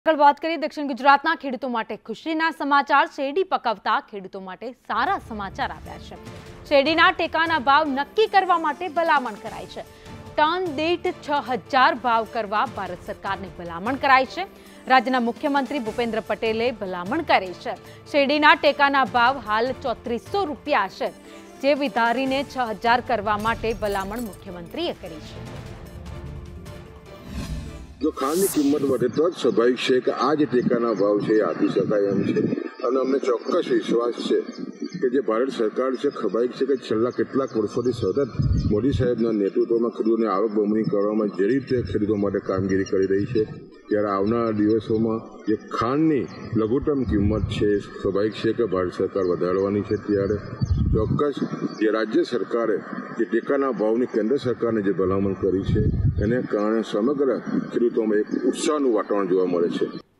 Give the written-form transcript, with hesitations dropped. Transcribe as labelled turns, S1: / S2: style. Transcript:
S1: આગળ વાત કરીએ દક્ષિણ ગુજરાતના ખેડૂતો માટે ખુશીના સમાચાર શેરડી પકવતા ખેડૂતો માટે સારા સમાચાર આવ્યા છે। શેરડીના ટેકાના ભાવ નક્કી કરવા માટે ભલામણ કરાઈ છે। ટન દીઠ 6000 ભાવ કરવા ભારત સરકારને ભલામણ કરાઈ છે। રાજ્યના મુખ્યમંત્રી ભૂપેન્દ્ર પટેલે ભલામણ કરી છે। શેરડીના ટેકાના ભાવ હાલ 3400 રૂપિયા છે, જે વધારીને 6000 કરવા માટે ભલામણ મુખ્યમંત્રીએ કરી છે।
S2: जो खांडनी किंमत बढ़े तो स्वाभाविक है कि आज टेकाना भाव से आपी शकाय एम छे અને અમને ચોક્કસ વિશ્વાસ છે કે જે ભારત સરકાર છે ખબાઈક છે કે છેલ્લા કેટલાક વર્ષોથી સતત મોદી સાહેબના નેતૃત્વમાં ખેડૂતોને આવક બમણી કરવામાં જે રીતે ખેડૂતો માટે કામગીરી કરી રહી છે, ત્યારે આવનારા દિવસોમાં જે ખાંડની લઘુત્તમ કિંમત છે સ્વાભાવિક છે કે ભારત સરકાર વધારવાની છે। ત્યારે ચોક્કસ જે રાજ્ય સરકારે જે ટેકાના ભાવની કેન્દ્ર સરકારને જે ભલામણ કરી છે એને કારણે સમગ્ર ખેડૂતોમાં એક ઉત્સાહનું વાતાવરણ જોવા મળે છે।